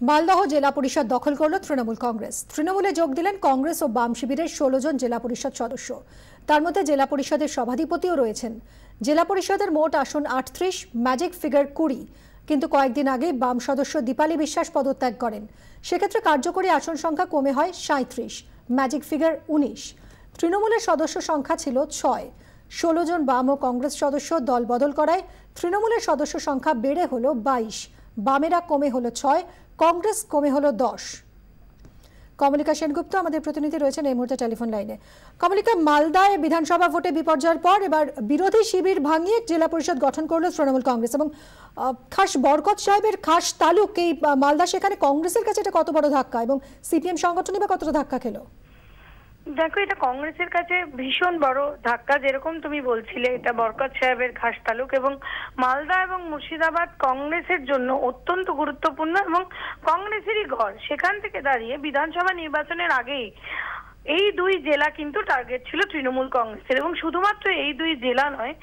মালদহ জেলা পরিষদ দখল করল তৃণমূল কংগ্রেস। তৃণমূলে যোগ দিলেন কংগ্রেস ও বাম শিবিরের 16 জন জেলা পরিষদ সদস্য। তার মধ্যে জেলা পরিষদের সভাধিপতিও রয়েছেন। জেলা পরিষদের মোট আসন 38, ম্যাজিক ফিগার 20। কিন্তু কয়েকদিন আগে বাম সদস্য দীপালি বিশ্বাস পদত্যাগ করেন। সেক্ষেত্রে কার্যকরী আসন সংখ্যা কমে হয় 37, ম্যাজিক ফিগার 19। তৃণমূলের সদস্য সংখ্যা ছিল 6। 16 জন বাম ও কংগ্রেস সদস্য দল বদল করায় তৃণমূলের সদস্য সংখ্যা বেড়ে হলো 22। বামেরা কমে হলো 6, কংগ্রেস কমে হলো 10। কমলিকা সেনগুপ্ত আমাদের প্রতিনিধি রয়েছেন এই মুহূর্তে টেলিফোন লাইনে। কমলিকা, মালদায় বিধানসভা ভোটে বিপর্যয়ের পর এবার বিরোধী শিবির ভাঙিয়ে জেলা পরিষদ গঠন করলো তৃণমূল কংগ্রেস এবং খাস বরকত সাহেবের খাস তালুক এই মালদা, সেখানে কংগ্রেসের কাছে এটা কত বড় ধাক্কা এবং সিপিএম সংগঠনই বা কতটা ধাক্কা খেলো? দেখো, এটা কংগ্রেসের কাছে ভীষণ বড় ধাক্কা। যেরকম তুমি বলছিলে, এটা বরকত সাহেবের খাস তালুক এবং মালদা এবং মুর্শিদাবাদ কংগ্রেসের জন্য অত্যন্ত গুরুত্বপূর্ণ এবং কংগ্রেসেরই ঘর। সেখান থেকে দাঁড়িয়ে বিধানসভা নির্বাচনের আগেই এই দুই জেলা কিন্তু টার্গেট ছিল তৃণমূল কংগ্রেসের। এবং শুধুমাত্র এই দুই জেলা নয়,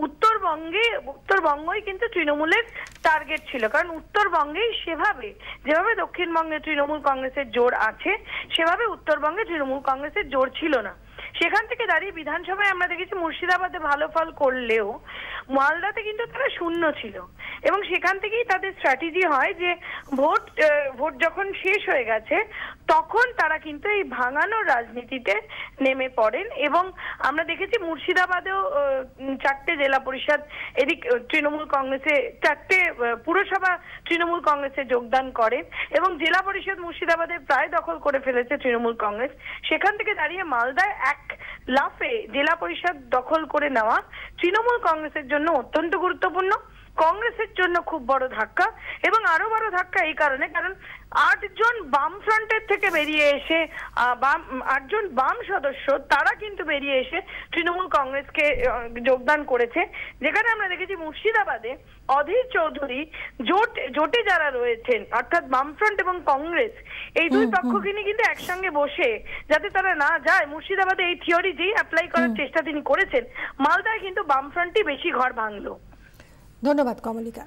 উত্তরবঙ্গই কিন্তু তৃণমূলের টার্গেট ছিল। কারণ উত্তরবঙ্গেই যেভাবে দক্ষিণবঙ্গে তৃণমূল কংগ্রেসের জোর আছে, সেভাবে উত্তরবঙ্গে তৃণমূল কংগ্রেসের জোর ছিল না। সেখান থেকে দাঁড়িয়ে বিধানসভায় আমরা দেখেছি মুর্শিদাবাদে ভালো ফল করলেও মালদাতে কিন্তু তারা শূন্য ছিল। এবং সেখান থেকেই তাদের স্ট্র্যাটেজি হয় যে ভোট যখন শেষ হয়ে গেছে তখন তারা কিন্তু এই ভাঙানোর রাজনীতিতে নেমে পড়েন। এবং আমরা দেখেছি মুর্শিদাবাদেও 4টে জেলা পরিষদ এদিক তৃণমূল কংগ্রেসে, 4টে পুরসভা তৃণমূল কংগ্রেসে যোগদান করেন এবং জেলা পরিষদ মুর্শিদাবাদে প্রায় দখল করে ফেলেছে তৃণমূল কংগ্রেস। সেখান থেকে দাঁড়িয়ে মালদায় এক লাফে জেলা পরিষদ দখল করে নেওয়া তৃণমূল কংগ্রেসের জন্য অত্যন্ত গুরুত্বপূর্ণ, কংগ্রেসের জন্য খুব বড় ধাক্কা। এবং আরো বড় ধাক্কা এই কারণে, কারণ 8 জন বাম ফ্রন্টের থেকে বেরিয়ে এসে 8 জন বাম সদস্য তারা কিন্তু বেরিয়ে এসে তৃণমূল কংগ্রেসকে যোগদান করেছে। যেখানে আমরা দেখেছি মুর্শিদাবাদে অধীর চৌধুরী জোটে যারা রয়েছেন, অর্থাৎ বামফ্রন্ট এবং কংগ্রেস, এই দুই পক্ষকে নিয়ে কিন্তু একসঙ্গে বসে যাতে তারা না যায়, মুর্শিদাবাদে এই থিওরিটি অ্যাপ্লাই করার চেষ্টা তিনি করেছেন। মালদায় কিন্তু বামফ্রন্টই বেশি ঘর ভাঙলো। ধন্যবাদ কমলিকা।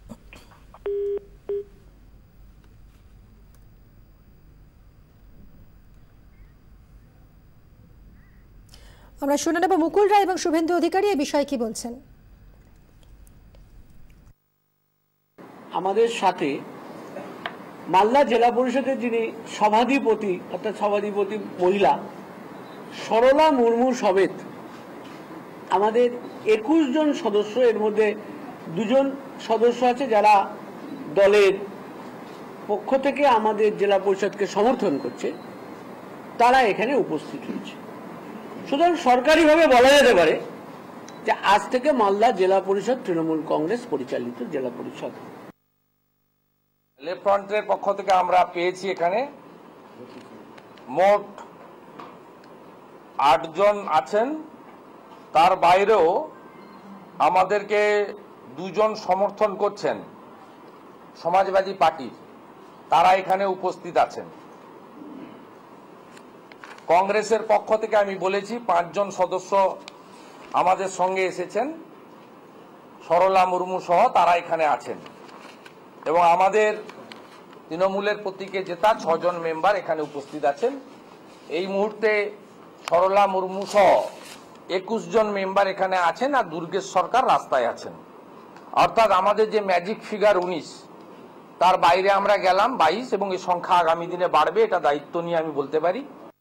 আমরা শুনে নেব মুকুল রায় এবং শুভেন্দু অধিকারী এই বিষয়ে কি বলছেন। আমাদের সাথে মালদা জেলা পরিষদের যিনি সভাধিপতি, অর্থাৎ সভাধিপতি মহিলা সরলা মুর্মু সমেত আমাদের 21 জন সদস্য, এর মধ্যে 2 জন সদস্য আছে যারা দলের পক্ষ থেকে আমাদের জেলা পরিষদকে সমর্থন করছে, তারা এখানে উপস্থিত হয়েছে। সুতরাং সরকারিভাবে বলা যেতে পারে যে আজ থেকে মালদা জেলা পরিষদ তৃণমূল কংগ্রেস পরিচালিত জেলা পরিষদ। লেফট ফ্রন্টের পক্ষ থেকে আমরা পেয়েছি এখানে মোট 8 জন আছেন। তার বাইরেও আমাদেরকে 2 জন সমর্থন করছেন সমাজবাদী পার্টির, তারা এখানে উপস্থিত আছেন। কংগ্রেসের পক্ষ থেকে আমি বলেছি 5 জন সদস্য আমাদের সঙ্গে এসেছেন, সরলা মুর্মু সহ তারা এখানে আছেন। এবং আমাদের তৃণমূলের প্রতীকে জেতা 6 জন মেম্বার এখানে উপস্থিত আছেন। এই মুহূর্তে সরলা মুর্মু সহ 21 জন মেম্বার এখানে আছেন, আর দুর্গেশ সরকার রাস্তায় আছেন। অর্থাৎ আমাদের যে ম্যাজিক ফিগার 19, তার বাইরে আমরা গেলাম 22 এবং এই সংখ্যা আগামী দিনে বাড়বে, এটা দায়িত্ব নিয়ে আমি বলতে পারি।